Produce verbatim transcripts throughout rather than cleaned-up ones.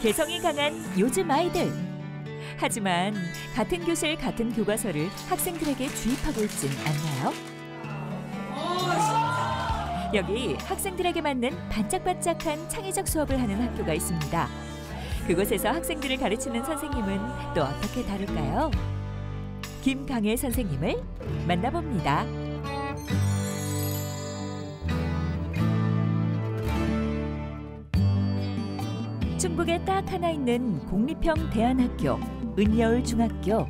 개성이 강한 요즘 아이들. 하지만 같은 교실 같은 교과서를 학생들에게 주입하고 있진 않나요? 여기 학생들에게 맞는 반짝반짝한 창의적 수업을 하는 학교가 있습니다. 그곳에서 학생들을 가르치는 선생님은 또 어떻게 다를까요? 김강혜 선생님을 만나봅니다. 충북에 딱 하나 있는 공립형 대안학교 은여울 중학교.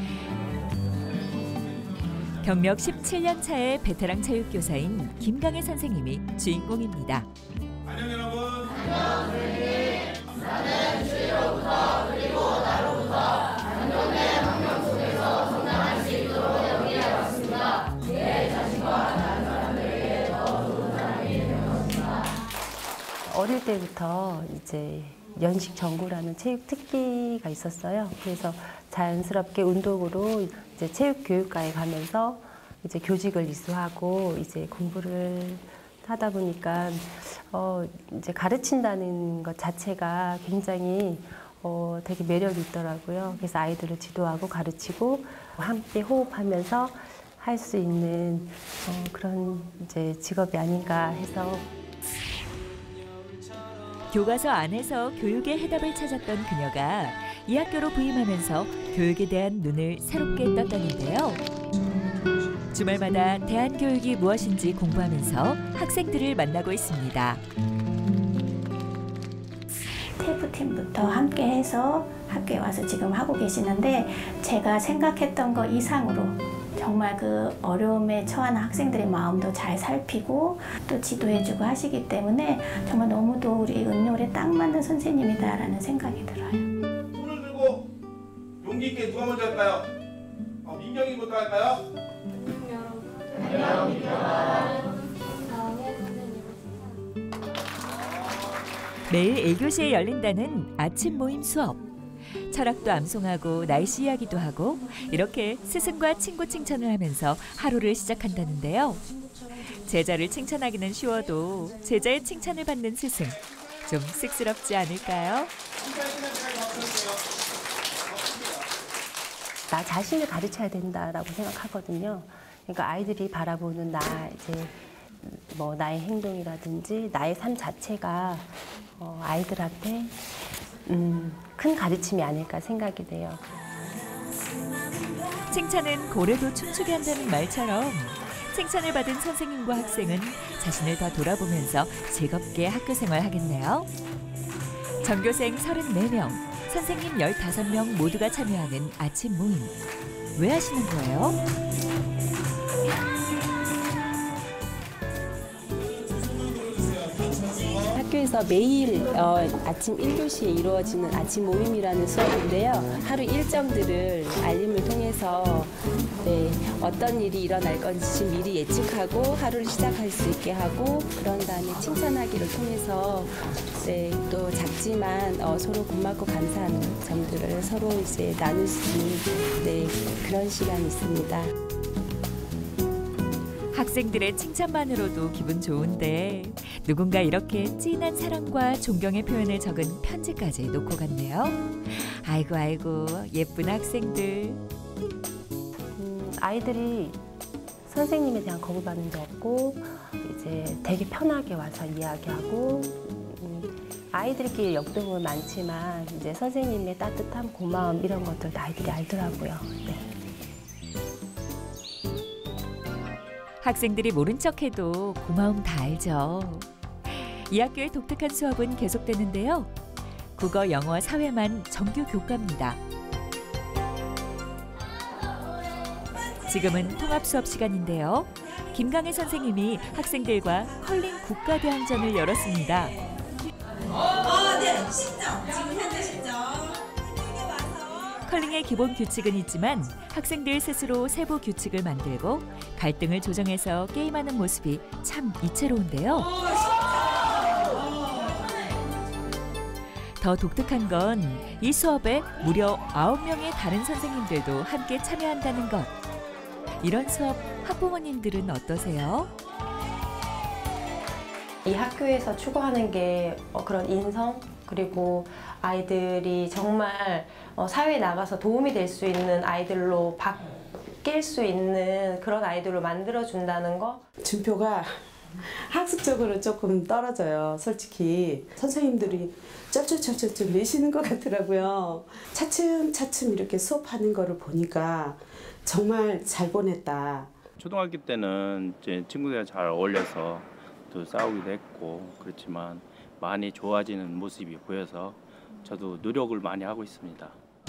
경력 십칠 년 차의 베테랑 체육교사인 김강혜 선생님이 주인공입니다. 안녕 여러분. 안녕 선생님. 나는 주일로부터 그리고 나로부터 안정된 환경 속에서 성장할 수 있도록 여기에 왔습니다. 내 자신과 다른 사람들에게 더 좋은 사람이 되는 것입니다. 어릴 때부터 이제 연식 전구라는 체육 특기가 있었어요. 그래서 자연스럽게 운동으로 이제 체육 교육과에 가면서 이제 교직을 이수하고 이제 공부를 하다 보니까 어 이제 가르친다는 것 자체가 굉장히 어 되게 매력이 있더라고요. 그래서 아이들을 지도하고 가르치고 함께 호흡하면서 할 수 있는 어 그런 이제 직업이 아닌가 해서. 교과서 안에서 교육의 해답을 찾았던 그녀가 이 학교로 부임하면서 교육에 대한 눈을 새롭게 떴다는데요. 주말마다 대안교육이 무엇인지 공부하면서 학생들을 만나고 있습니다. 스태프팀부터 함께 해서 학교에 와서 지금 하고 계시는데 제가 생각했던 것 이상으로 정말 그 어려움에 처한 학생들의 마음도 잘 살피고 또 지도해주고 하시기 때문에 정말 너무도 우리 은여울에 딱 맞는 선생님이다라는 생각이 들어요. 손을 들고 용기 있게 누가 먼저 할까요? 어, 민경이부터 할까요? 안녕, 매일 일 교시에 열린다는 아침 모임 수업. 철학도 암송하고 날씨 이야기도 하고 이렇게 스승과 친구 칭찬을 하면서 하루를 시작한다는데요. 제자를 칭찬하기는 쉬워도 제자의 칭찬을 받는 스승. 좀 쑥스럽지 않을까요? 나 자신을 가르쳐야 된다라고 생각하거든요. 그러니까 아이들이 바라보는 나 이제 뭐 나의 행동이라든지 나의 삶 자체가 어, 아이들한테 음, 큰 가르침이 아닐까 생각이 돼요. 칭찬은 고래도 춤추게 한다는 말처럼 칭찬을 받은 선생님과 학생은 자신을 더 돌아보면서 즐겁게 학교 생활하겠네요. 전교생 서른네 명, 선생님 열다섯 명 모두가 참여하는 아침 모임. 왜 하시는 거예요? 학교에서 매일 어, 아침 일 교시에 이루어지는 아침 모임이라는 수업인데요. 하루 일정들을 알림을 통해서 네, 어떤 일이 일어날 건지 미리 예측하고 하루를 시작할 수 있게 하고 그런 다음에 칭찬하기를 통해서 네, 또 작지만 어, 서로 고맙고 감사한 점들을 서로 이제 나눌 수 있는 네, 그런 시간이 있습니다. 학생들의 칭찬만으로도 기분 좋은데 누군가 이렇게 진한 사랑과 존경의 표현을 적은 편지까지 놓고 갔네요. 아이고 아이고 예쁜 학생들. 음, 아이들이 선생님에 대한 거부반응도 없고 이제 되게 편하게 와서 이야기하고 음, 아이들끼리 역동은 많지만 이제 선생님의 따뜻함, 고마움 이런 것들도 아이들이 알더라고요. 네. 학생들이 모른 척해도 고마움 다 알죠. 이 학교의 독특한 수업은 계속되는데요. 국어, 영어, 사회만 정규 교과입니다. 지금은 통합 수업 시간인데요. 김강혜 선생님이 학생들과 컬링 국가대항전을 열었습니다. 어, 네, 신정. 지금 현재 신정. 컬링의 기본 규칙은 있지만 학생들 스스로 세부 규칙을 만들고 갈등을 조정해서 게임하는 모습이 참 이채로운데요. 더 독특한 건 이 수업에 무려 아홉 명의 다른 선생님들도 함께 참여한다는 것. 이런 수업 학부모님들은 어떠세요? 이 학교에서 추구하는 게 그런 인성, 그리고 아이들이 정말 어, 사회에 나가서 도움이 될 수 있는 아이들로 바뀔 수 있는 그런 아이들로 만들어준다는 거. 준표가 학습적으로 조금 떨어져요. 솔직히 선생님들이 쩔쩔쩔쩔 내시는 것 같더라고요. 차츰차츰 이렇게 수업하는 거를 보니까 정말 잘 보냈다. 초등학교 때는 이제 친구들이랑 잘 어울려서 또 싸우기도 했고 그렇지만 많이 좋아지는 모습이 보여서 저도 노력을 많이 하고 있습니다.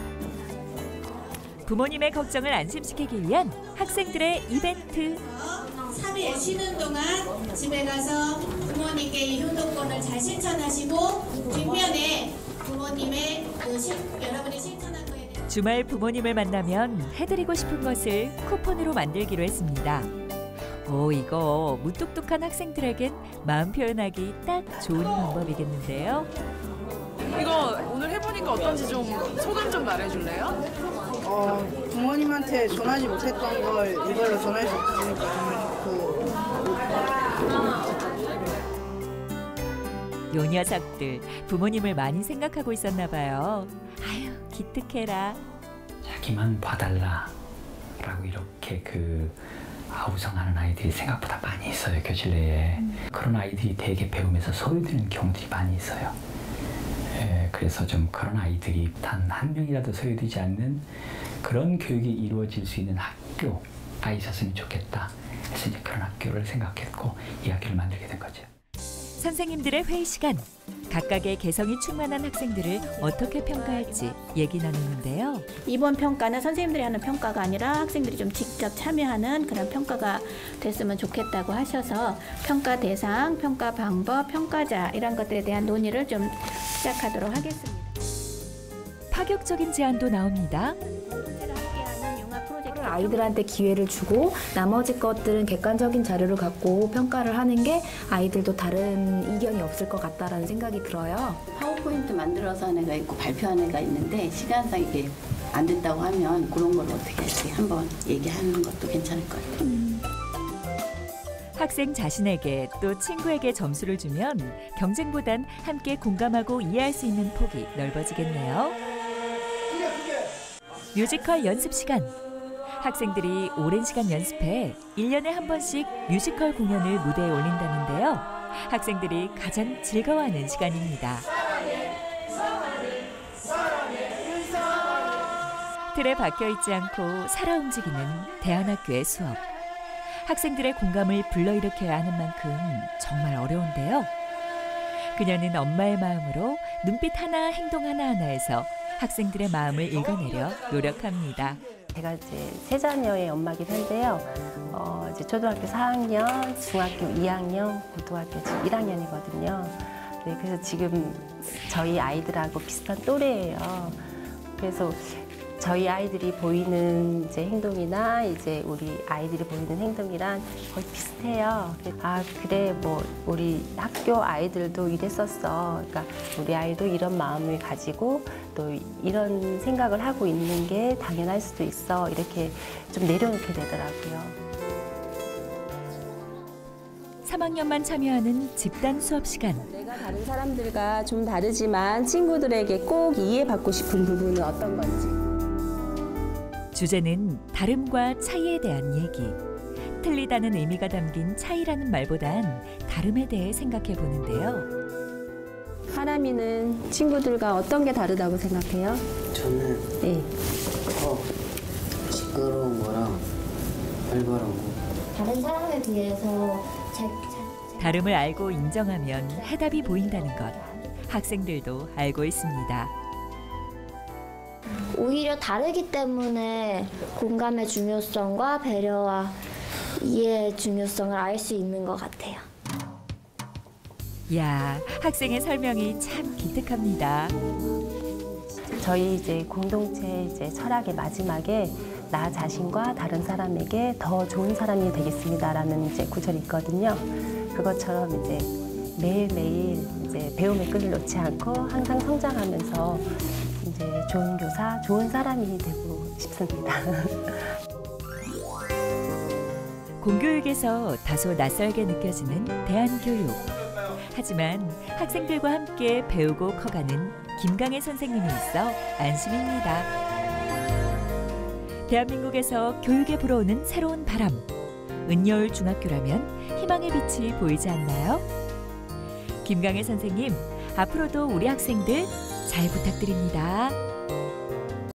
부모님의 걱정을 안심시키기 위한 학생들의 이벤트. 삼 일 쉬는 동안 집에 가서 부모님께 이 효도권을 잘 실천하시고 뒷면에 부모님의 그 실, 여러분이 실천한 거에 대해서 주말 부모님을 만나면 해드리고 싶은 것을 쿠폰으로 만들기로 했습니다. 오, 이거 무뚝뚝한 학생들에겐 마음 표현하기 딱 좋은 방법이겠는데요. 이거 오늘 해보니까 어떤지 좀 소감 좀 말해줄래요? 어, 부모님한테 전하지 못했던 걸 이걸로 전할 수 있으니까 정말 좋고. 요 녀석들 부모님을 많이 생각하고 있었나 봐요. 아유, 기특해라. 자기만 봐달라라고 이렇게 그 아우성하는 아이들이 생각보다 많이 있어요, 교실 내에. 음. 그런 아이들이 대개 배우면서 소외되는 경우들이 많이 있어요. 예, 그래서 좀 그런 아이들이 단 한 명이라도 소외되지 않는 그런 교육이 이루어질 수 있는 학교가 있었으면 좋겠다. 그래서 이제 그런 학교를 생각했고 이 학교를 만들게 된 거죠. 선생님들의 회의 시간. 각각의 개성이 충만한 학생들을 어떻게 평가할지 얘기 나누는데요. 이번 평가는 선생님들이 하는 평가가 아니라 학생들이 좀 직접 참여하는 그런 평가가 됐으면 좋겠다고 하셔서 평가 대상, 평가 방법, 평가자 이런 것들에 대한 논의를 좀 시작하도록 하겠습니다. 파격적인 제안도 나옵니다. 아이들한테 기회를 주고 나머지 것들은 객관적인 자료를 갖고 평가를 하는 게 아이들도 다른 이견이 없을 것 같다라는 생각이 들어요. 파워포인트 만들어서 하는 애가 있고 발표하는 애가 있는데 시간상 이게 안 된다고 하면 그런 걸 어떻게 할지 한번 얘기하는 것도 괜찮을 것 같아요. 음. 학생 자신에게 또 친구에게 점수를 주면 경쟁보단 함께 공감하고 이해할 수 있는 폭이 넓어지겠네요. 뮤지컬 연습 시간. 학생들이 오랜 시간 연습해 일 년에 한 번씩 뮤지컬 공연을 무대에 올린다는데요. 학생들이 가장 즐거워하는 시간입니다. 틀에 박혀있지 않고 살아 움직이는 대안학교의 수업. 학생들의 공감을 불러일으켜야 하는 만큼 정말 어려운데요. 그녀는 엄마의 마음으로 눈빛 하나 행동 하나하나에서 학생들의 마음을 읽어내려 노력합니다. 제가 이제 세 자녀의 엄마긴 한데요. 어, 이제 초등학교 사 학년, 중학교 이 학년, 고등학교 지금 일 학년이거든요. 네, 그래서 지금 저희 아이들하고 비슷한 또래예요. 그래서 저희 아이들이 보이는 이제 행동이나 이제 우리 아이들이 보이는 행동이랑 거의 비슷해요. 아, 그래, 뭐 우리 학교 아이들도 이랬었어. 그러니까 우리 아이도 이런 마음을 가지고 또 이런 생각을 하고 있는 게 당연할 수도 있어. 이렇게 좀 내려놓게 되더라고요. 삼 학년만 참여하는 집단 수업 시간. 내가 다른 사람들과 좀 다르지만 친구들에게 꼭 이해받고 싶은 부분은 어떤 건지. 주제는 다름과 차이에 대한 얘기. 틀리다는 의미가 담긴 차이라는 말보단 다름에 대해 생각해 보는데요. 하람이는 친구들과 어떤 게 다르다고 생각해요? 저는 네. 더 시끄러운 거랑 활발한 거. 다른 사람에 비해서 잘, 잘, 다름을 알고 인정하면 해답이 보인다는 것. 학생들도 알고 있습니다. 오히려 다르기 때문에 공감의 중요성과 배려와 이해의 중요성을 알 수 있는 것 같아요. 야, 학생의 설명이 참 기특합니다. 저희 이제 공동체 이제 철학의 마지막에 나 자신과 다른 사람에게 더 좋은 사람이 되겠습니다라는 이제 구절이 있거든요. 그것처럼 이제 매일매일 이제 배움의 끈을 놓지 않고 항상 성장하면서 이제 좋은 교사, 좋은 사람이 되고 싶습니다. 공교육에서 다소 낯설게 느껴지는 대안교육. 하지만 학생들과 함께 배우고 커가는 김강혜 선생님이 있어 안심입니다. 대한민국에서 교육에 불어오는 새로운 바람. 은여울 중학교라면 희망의 빛이 보이지 않나요? 김강혜 선생님, 앞으로도 우리 학생들 잘 부탁드립니다.